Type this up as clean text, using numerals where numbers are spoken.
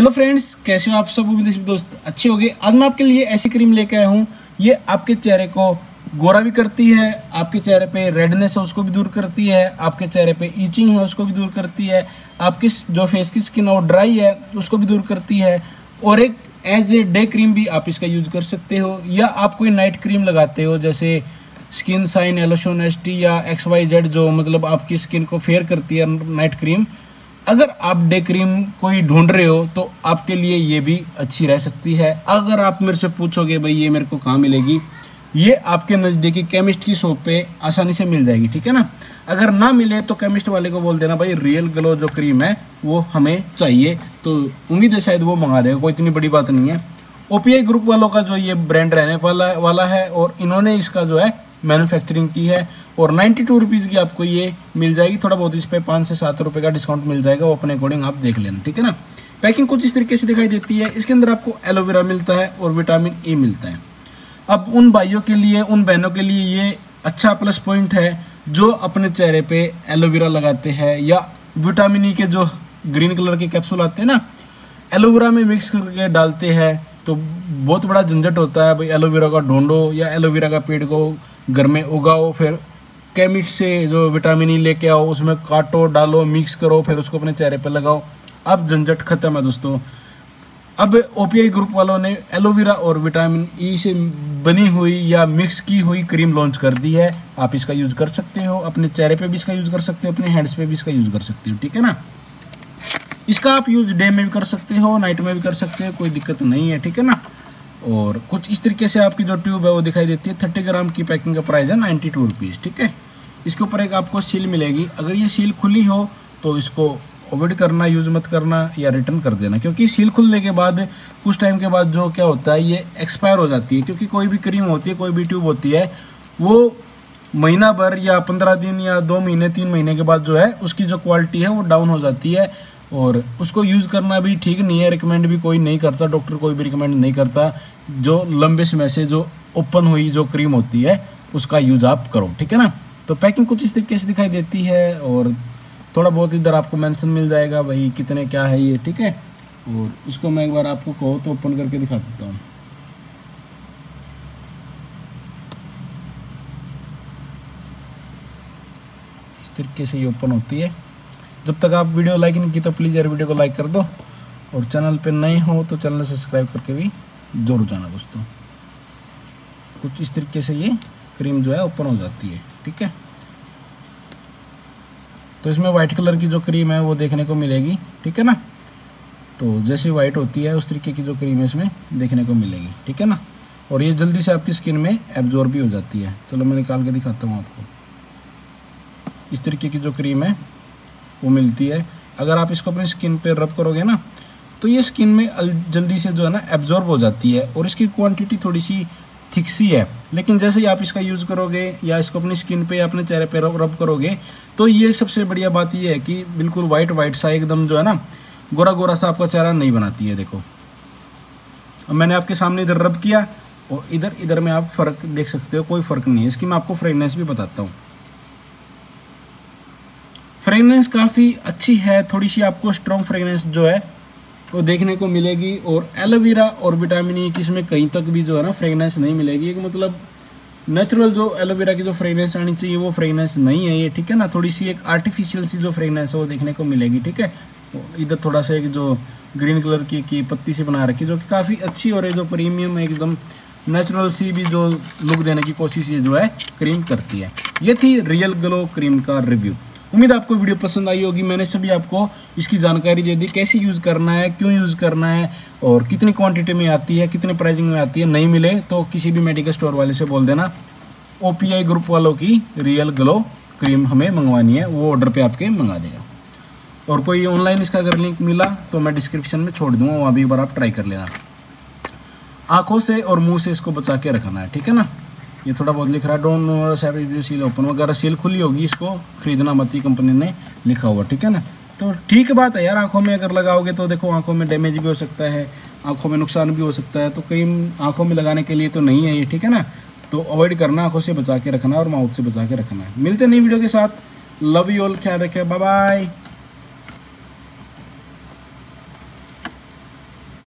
Hello friends, कैसे हो आप सब। उम्मीद है दोस्त अच्छे होंगे। आज मैं आपके लिए ऐसी क्रीम लेके आया हूँ। ये आपके चेहरे को गोरा भी करती है, आपके चेहरे पे रेडनेस है उसको भी दूर करती है, आपके चेहरे पे ईचिंग है उसको भी दूर करती है, आपकी जो फेस की स्किन है वो ड्राई है उसको भी दूर करती है। और एक एज ए डे क्रीम भी आप इसका यूज कर सकते हो, या आप कोई नाइट क्रीम लगाते हो जैसे स्किन साइन एलोशन एसटी या XYZ, जो मतलब आपकी स्किन को फेयर करती है नाइट क्रीम। अगर आप डे क्रीम कोई ढूंढ रहे हो तो आपके लिए ये भी अच्छी रह सकती है। अगर आप मेरे से पूछोगे भाई ये मेरे को कहाँ मिलेगी, ये आपके नज़दीकी केमिस्ट की शॉप पे आसानी से मिल जाएगी, ठीक है ना। अगर ना मिले तो केमिस्ट वाले को बोल देना भाई रियल ग्लो जो क्रीम है वो हमें चाहिए, तो उम्मीद है शायद वो मंगा देगा, कोई इतनी बड़ी बात नहीं है। OPI ग्रुप वालों का जो ये ब्रांड रहने वाला है और इन्होंने इसका जो है मैन्युफैक्चरिंग की है और 92 रुपीज़ की आपको ये मिल जाएगी। थोड़ा बहुत इस पर 5 से 7 रुपये का डिस्काउंट मिल जाएगा, वो अपने अकॉर्डिंग आप देख लेना, ठीक है ना। पैकिंग कुछ इस तरीके से दिखाई देती है। इसके अंदर आपको एलोवेरा मिलता है और विटामिन E मिलता है। अब उन भाइयों के लिए, उन बहनों के लिए ये अच्छा प्लस पॉइंट है जो अपने चेहरे पे एलोवेरा लगाते हैं, या विटामिन E के जो ग्रीन कलर के कैप्सूल आते हैं ना, एलोवेरा में मिक्स करके डालते हैं। तो बहुत बड़ा झंझट होता है भाई, एलोवेरा का ढूंढो या एलोवेरा का पेड़ को घर में उगाओ, फिर केमिस्ट से जो विटामिन E लेके आओ, उसमें काटो, डालो, मिक्स करो, फिर उसको अपने चेहरे पे लगाओ। अब झंझट खत्म है दोस्तों। अब OPI ग्रुप वालों ने एलोवेरा और विटामिन E से बनी हुई या मिक्स की हुई क्रीम लॉन्च कर दी है। आप इसका यूज़ कर सकते हो, अपने चेहरे पे भी इसका यूज़ कर सकते हो, अपने हैंड्स पे भी इसका यूज़ कर सकते हो, ठीक है ना। इसका आप यूज़ डे में भी कर सकते हो, नाइट में भी कर सकते हो, कोई दिक्कत नहीं है, ठीक है ना। और कुछ इस तरीके से आपकी जो ट्यूब है वो दिखाई देती है। 30 ग्राम की पैकिंग का प्राइस है 92 रुपीज़, ठीक है। इसके ऊपर एक आपको सील मिलेगी। अगर ये सील खुली हो तो इसको अवॉइड करना, यूज़ मत करना या रिटर्न कर देना, क्योंकि सील खुलने के बाद कुछ टाइम के बाद जो क्या होता है ये एक्सपायर हो जाती है। क्योंकि कोई भी क्रीम होती है, कोई भी ट्यूब होती है, वो महीना भर या 15 दिन या 2 महीने 3 महीने के बाद जो है उसकी जो क्वालिटी है वो डाउन हो जाती है, और उसको यूज़ करना भी ठीक नहीं है। रिकमेंड भी कोई नहीं करता, डॉक्टर कोई भी रिकमेंड नहीं करता। जो लंबे समय से जो ओपन हुई जो क्रीम होती है उसका यूज़ आप करो, ठीक है ना। तो पैकिंग कुछ इस तरीके से दिखाई देती है और थोड़ा बहुत इधर आपको मेंशन मिल जाएगा भाई कितने क्या है ये, ठीक है। और इसको मैं एक बार आपको कहो तो ओपन करके दिखा देता हूँ। इस तरीके से ये ओपन होती है। जब तक आप वीडियो लाइक नहीं की तो प्लीज़ यार वीडियो को लाइक कर दो, और चैनल पे नए हो तो चैनल सब्सक्राइब करके भी जरूर जाना दोस्तों। कुछ इस तरीके से ये क्रीम जो है ओपन हो जाती है, ठीक है। तो इसमें वाइट कलर की जो क्रीम है वो देखने को मिलेगी, ठीक है ना। तो जैसे वाइट होती है उस तरीके की जो क्रीम है इसमें देखने को मिलेगी, ठीक है ना। और ये जल्दी से आपकी स्किन में एब्जॉर्ब भी हो जाती है। चलो मैं निकाल के दिखाता हूँ आपको। इस तरीके की जो क्रीम है वो मिलती है। अगर आप इसको अपनी स्किन पे रब करोगे ना तो ये स्किन में जल्दी से जो है ना एब्जॉर्ब हो जाती है, और इसकी क्वांटिटी थोड़ी सी थिक सी है। लेकिन जैसे ही आप इसका यूज़ करोगे या इसको अपनी स्किन पे या अपने चेहरे पे रब करोगे तो ये सबसे बढ़िया बात ये है कि बिल्कुल वाइट सा एकदम जो है ना गोरा गोरा सा आपका चेहरा नहीं बनाती है। देखो अब मैंने आपके सामने इधर रब किया और इधर में आप फ़र्क देख सकते हो, कोई फ़र्क नहीं है। इसकी मैं आपको फ्रेगनेंस भी बताता हूँ। फ्रेगनेंस काफ़ी अच्छी है, थोड़ी सी आपको स्ट्रॉन्ग फ्रेगनेंस जो है वो देखने को मिलेगी। और एलोवेरा और विटामिन E की इसमें कहीं तक भी जो है ना फ्रेगनेंस नहीं मिलेगी। एक मतलब नेचुरल जो एलोवेरा की जो फ्रेगनेंस आनी चाहिए वो फ्रेगनेंस नहीं है ये, ठीक है ना। थोड़ी सी एक आर्टिफिशियल सी जो फ्रेगनेंस है वो देखने को मिलेगी, ठीक है। इधर थोड़ा सा एक जो ग्रीन कलर की पत्ती सी बना रखी जो कि काफ़ी अच्छी, और ये जो प्रीमियम एकदम नेचुरल सी भी जो लुक देने की कोशिश ये जो है क्रीम करती है। ये थी रियल ग्लो क्रीम का रिव्यू। उम्मीद आपको वीडियो पसंद आई होगी। मैंने सभी आपको इसकी जानकारी दे दी, कैसे यूज़ करना है, क्यों यूज़ करना है, और कितनी क्वांटिटी में आती है, कितने प्राइसिंग में आती है। नहीं मिले तो किसी भी मेडिकल स्टोर वाले से बोल देना OPI ग्रुप वालों की रियल ग्लो क्रीम हमें मंगवानी है, वो ऑर्डर पे आपके मंगा देगा। और कोई ऑनलाइन इसका अगर लिंक मिला तो मैं डिस्क्रिप्शन में छोड़ दूँगा, वहाँ भी एक बार आप ट्राई कर लेना। आँखों से और मुँह से इसको बचा के रखना है, ठीक है ना। ये थोड़ा बहुत लिख रहा है डोंट नो सील ओपन वगैरह, सील खुली होगी, इसको खरीदना मत, ही कंपनी ने लिखा हुआ, ठीक है ना। तो ठीक बात है यार, आंखों में अगर लगाओगे तो देखो आंखों में डैमेज भी हो सकता है, आंखों में नुकसान भी हो सकता है। तो क्रीम आंखों में लगाने के लिए तो नहीं है ये, ठीक है ना। तो अवॉइड करना, आंखों से बचा के रखना और माउथ से बचा के रखना है। मिलते नहीं वीडियो के साथ। लव यू ऑल, ख्याल रखें, बाय बाय।